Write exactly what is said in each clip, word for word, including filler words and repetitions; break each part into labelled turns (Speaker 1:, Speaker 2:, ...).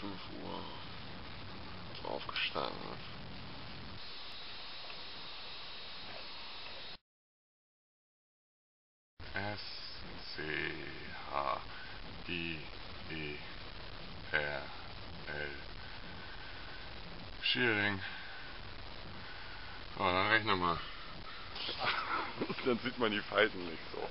Speaker 1: fünf Uhr ist aufgestanden. S C H I E R L Schiering. So, dann rechne mal. Dann sieht man die Falten nicht so.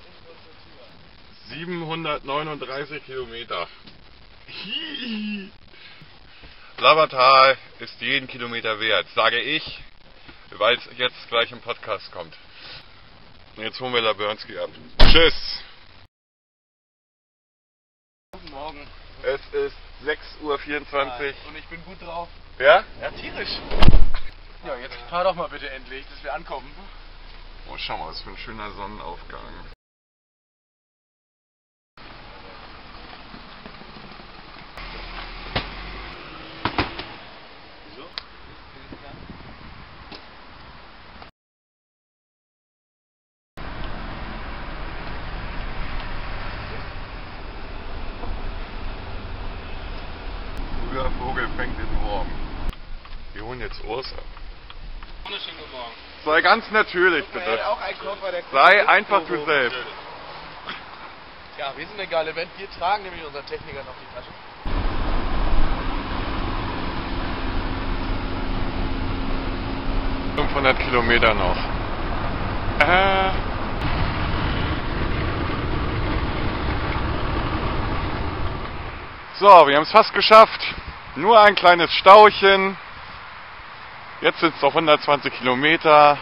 Speaker 1: siebenhundertneununddreißig Kilometer. Hihi. Labertal ist jeden Kilometer wert, sage ich, weil es jetzt gleich im Podcast kommt. Jetzt holen wir Labernski ab. Tschüss!
Speaker 2: Guten Morgen.
Speaker 1: Es ist sechs Uhr vierundzwanzig.
Speaker 2: Und ich bin gut drauf.
Speaker 1: Ja?
Speaker 2: Ja, tierisch. Ja, jetzt fahr doch mal bitte endlich, dass wir ankommen.
Speaker 1: Oh, schau mal, was für ein schöner Sonnenaufgang.
Speaker 2: Wieso?
Speaker 1: Früher Vogel fängt den Wurm. Wir holen jetzt Ursa.
Speaker 2: Wunderschönen guten Morgen.
Speaker 1: Sei ganz natürlich, bitte.
Speaker 2: Auch ein Koffer, der
Speaker 1: Sei einfach du selbst.
Speaker 2: Ja, wir sind eine geile Band. Wir tragen nämlich unseren Techniker noch die Tasche.
Speaker 1: fünfhundert Kilometer noch. Äh. So, wir haben es fast geschafft. Nur ein kleines Stauchen. Jetzt sind es noch hundertzwanzig Kilometer.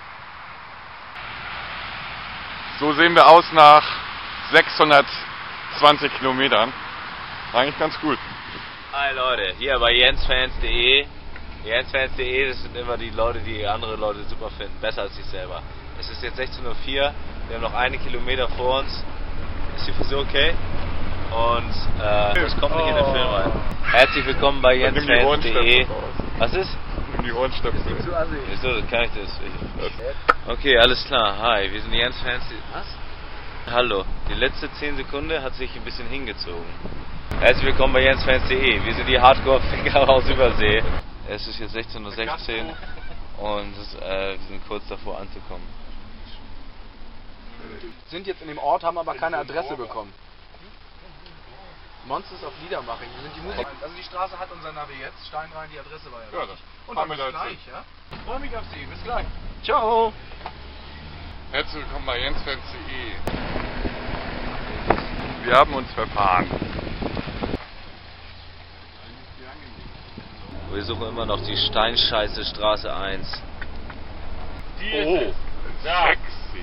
Speaker 1: So sehen wir aus nach sechshundertzwanzig Kilometern. Eigentlich ganz gut.
Speaker 3: Hi Leute, hier bei jensfans punkt de. jensfans punkt de, das sind immer die Leute, die andere Leute super finden, besser als sich selber. Es ist jetzt sechzehn Uhr vier, wir haben noch einen Kilometer vor uns. Ist die Frisur okay? Und äh, das kommt nicht in den Film rein. Herzlich willkommen bei jensfans punkt de. Was ist?
Speaker 1: Nimm die Ohrenstöpsel.
Speaker 3: Wieso, kann ich das? Okay, alles klar. Hi, wir sind jensfans. Was? Hallo. Die letzte zehn Sekunden hat sich ein bisschen hingezogen. Herzlich willkommen bei jensfans punkt de. Wir sind die Hardcore-Ficker aus Übersee. Es ist jetzt sechzehn Uhr sechzehn und es, äh, wir sind kurz davor anzukommen.
Speaker 2: Sind jetzt in dem Ort, haben aber keine Adresse bekommen. Monsters of Liedermaching, wir sind die Musiker. Also die Straße hat unser Navi jetzt, Steinrhein, die Adresse war ja
Speaker 1: Ja,
Speaker 2: da.
Speaker 1: das
Speaker 2: Und
Speaker 1: fahren
Speaker 2: dann
Speaker 1: wir
Speaker 2: bis
Speaker 1: da
Speaker 2: gleich, ja? Ich freue mich auf Sie, bis gleich.
Speaker 3: Ciao!
Speaker 1: Herzlich willkommen bei jensfans punkt de. Wir haben uns verfahren.
Speaker 3: Wir suchen immer noch die Steinscheiße Straße eins.
Speaker 1: Oh, sexy.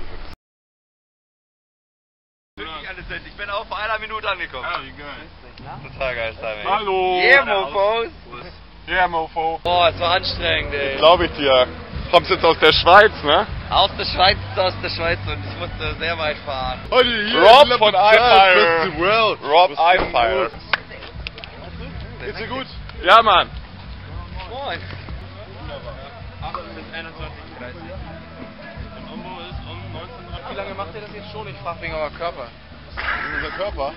Speaker 3: Ich bin auch vor einer Minute angekommen.
Speaker 1: Ah, wie geil.
Speaker 3: Total geil, Timing.
Speaker 1: Hallo.
Speaker 3: Yeah, Mofos.
Speaker 1: Yeah, Mofo.
Speaker 3: Oh, es war anstrengend, ey.
Speaker 1: Glaube ich dir. Kommst jetzt aus der Schweiz, ne?
Speaker 3: Aus der Schweiz, aus der Schweiz und ich musste sehr weit fahren.
Speaker 1: Rob von iFire. Rob iFire.
Speaker 2: Geht's dir gut?
Speaker 1: Ja, Mann.
Speaker 3: Moin.
Speaker 2: Wie lange macht ihr das jetzt schon? Ich frage wegen eurer Körper. Wegen unser Körper?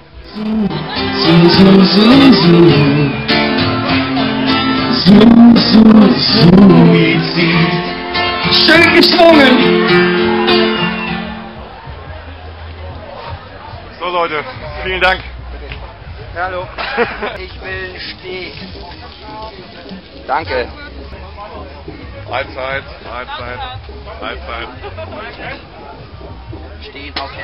Speaker 4: Schön geschwungen!
Speaker 1: So Leute, vielen Dank.
Speaker 2: Hallo. Ich will Steak. Danke.
Speaker 1: Mahlzeit, Mahlzeit, Mahlzeit.
Speaker 2: Stehen, okay.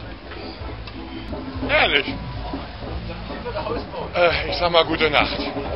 Speaker 1: Ehrlich. Äh, ich sag mal gute Nacht.